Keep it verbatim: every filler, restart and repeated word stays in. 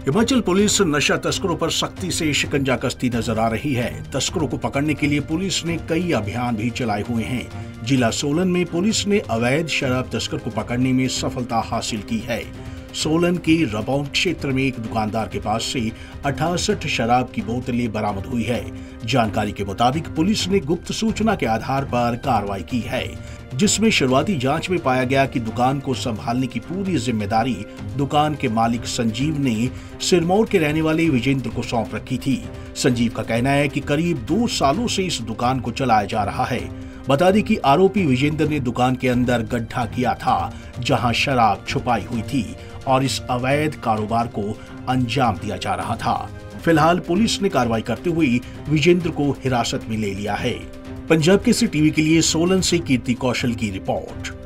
Himachal police नशा तस्करों पर सख्ती से शिकंजा कसती नजर आ रही है। तस्करों को पकड़ने के लिए पुलिस ने कई अभियान भी चलाए हुए हैं। जिला सोलन में पुलिस ने अवैध शराब तस्कर को पकड़ने में सफलता हासिल की है। सोलन के रबौन क्षेत्र में एक दुकानदार के पास से अठासठ शराब की बोतलें बरामद हुई है। जानकारी के मुताबिक पुलिस ने गुप्त सूचना के आधार पर कार्रवाई की है, जिसमें शुरुआती जांच में पाया गया कि दुकान को संभालने की पूरी जिम्मेदारी दुकान के मालिक संजीव ने सिरमौर के रहने वाले विजेंद्र को सौंप रखी थी। संजीव का कहना है कि करीब दो सालों से इस दुकान को चलाया जा रहा है। बता दें कि आरोपी विजेंद्र ने दुकान के अंदर गड्ढा किया था, जहां शराब छुपाई हुई थी और इस अवैध कारोबार को अंजाम दिया जा रहा था। फिलहाल पुलिस ने कार्रवाई करते हुए विजेंद्र को हिरासत में ले लिया है। पंजाब केसरी टीवी के लिए सोलन से कीर्ति कौशल की रिपोर्ट।